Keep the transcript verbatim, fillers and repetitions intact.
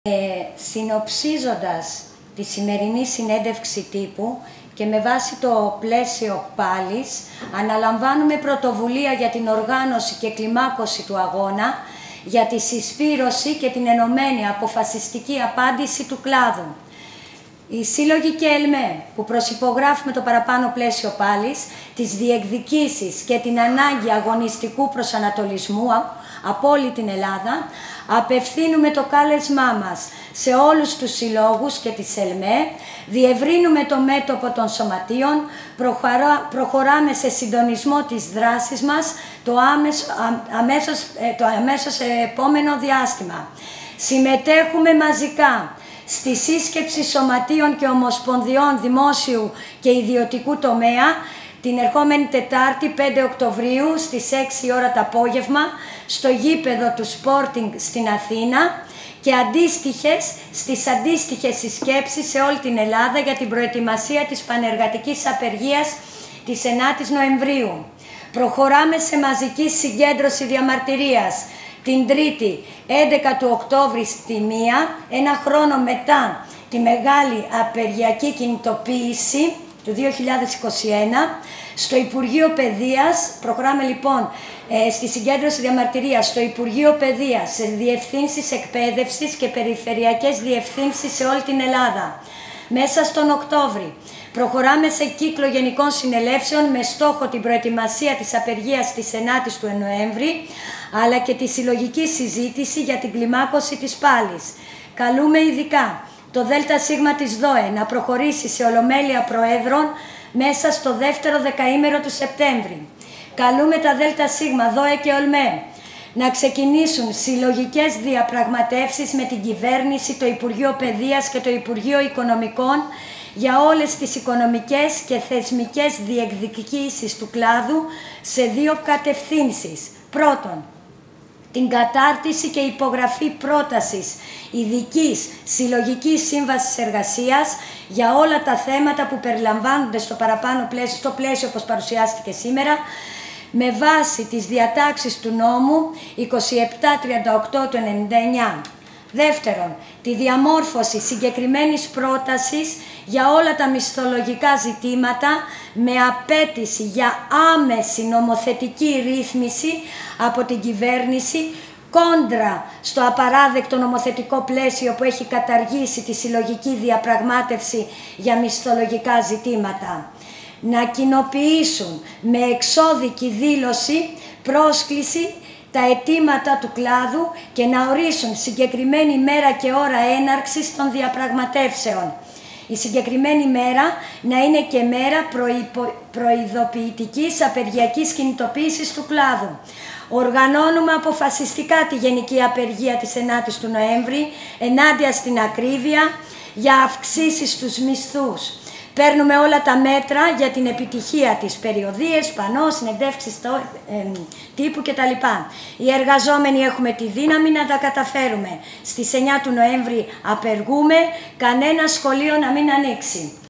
Ε, συνοψίζοντας τη σημερινή συνέντευξη τύπου και με βάση το πλαίσιο πάλης, αναλαμβάνουμε πρωτοβουλία για την οργάνωση και κλιμάκωση του αγώνα για τη συσπήρωση και την ενωμένη αποφασιστική απάντηση του κλάδου. Οι σύλλογοι και ΕΛΜΕ που προσυπογράφουμε το παραπάνω πλαίσιο πάλης, τις διεκδικήσεις και την ανάγκη αγωνιστικού προσανατολισμού από όλη την Ελλάδα, απευθύνουμε το κάλεσμά μας σε όλους τους συλλόγους και τις ΕΛΜΕ, διευρύνουμε το μέτωπο των σωματείων, προχωρά, προχωράμε σε συντονισμό της δράσης μας το άμεσο, αμέσως, το αμέσως επόμενο διάστημα. Συμμετέχουμε μαζικά στη σύσκεψη σωματείων και ομοσπονδιών δημόσιου και ιδιωτικού τομέα την ερχόμενη Τετάρτη πέντε Οκτωβρίου στις έξι η ώρα το απόγευμα στο γήπεδο του Sporting στην Αθήνα και αντίστοιχες στις αντίστοιχες συσκέψεις σε όλη την Ελλάδα για την προετοιμασία της πανεργατικής απεργίας της ενάτης Νοεμβρίου. Προχωράμε σε μαζική συγκέντρωση διαμαρτυρίας την Τρίτη έντεκα του Οκτώβρη στη μία, ένα χρόνο μετά τη μεγάλη απεργιακή κινητοποίηση του δύο χιλιάδες είκοσι ένα, στο Υπουργείο Παιδείας. Προχωράμε λοιπόν ε, στη συγκέντρωση διαμαρτυρίας στο Υπουργείο Παιδείας, σε διευθύνσεις εκπαίδευσης και περιφερειακές διευθύνσεις σε όλη την Ελλάδα. Μέσα στον Οκτώβρη προχωράμε σε κύκλο γενικών συνελεύσεων με στόχο την προετοιμασία της απεργίας της ενάτης του Νοέμβρη, αλλά και τη συλλογική συζήτηση για την κλιμάκωση της πάλης. Καλούμε ειδικά το ΔΣ της ΔΟΕ να προχωρήσει σε ολομέλεια προέδρων μέσα στο δεύτερο δεκαήμερο του Σεπτέμβρη. Καλούμε τα ΔΣ, ΔΟΕ και ΟΛΜΕ να ξεκινήσουν συλλογικές διαπραγματεύσεις με την κυβέρνηση, το Υπουργείο Παιδείας και το Υπουργείο Οικονομικών για όλες τις οικονομικές και θεσμικές διεκδικήσεις του κλάδου σε δύο κατευθύνσεις. Πρώτον, την κατάρτιση και υπογραφή πρότασης ειδικής συλλογικής σύμβασης εργασίας για όλα τα θέματα που περιλαμβάνονται στο παραπάνω πλαίσιο, στο πλαίσιο όπως παρουσιάστηκε σήμερα, με βάση τις διατάξεις του νόμου είκοσι επτά τριάντα οκτώ του ενενήντα εννιά. Δεύτερον, τη διαμόρφωση συγκεκριμένης πρότασης για όλα τα μισθολογικά ζητήματα με απέτηση για άμεση νομοθετική ρύθμιση από την κυβέρνηση κόντρα στο απαράδεκτο νομοθετικό πλαίσιο που έχει καταργήσει τη συλλογική διαπραγμάτευση για μισθολογικά ζητήματα. Να κοινοποιήσουν με εξώδικη δήλωση πρόσκληση τα αιτήματα του κλάδου και να ορίσουν συγκεκριμένη μέρα και ώρα έναρξης των διαπραγματεύσεων. Η συγκεκριμένη μέρα να είναι και μέρα προϋπο... προειδοποιητικής απεργιακής κινητοποίησης του κλάδου. Οργανώνουμε αποφασιστικά τη γενική απεργία της ενάτης του Νοέμβρη ενάντια στην ακρίβεια για αυξήσεις στους μισθούς. Παίρνουμε όλα τα μέτρα για την επιτυχία της, περιοδίες, πανό, συνεντεύξεις ε, τύπου κτλ. Οι εργαζόμενοι έχουμε τη δύναμη να τα καταφέρουμε. Στις εννιά του Νοέμβρη απεργούμε, κανένα σχολείο να μην ανοίξει.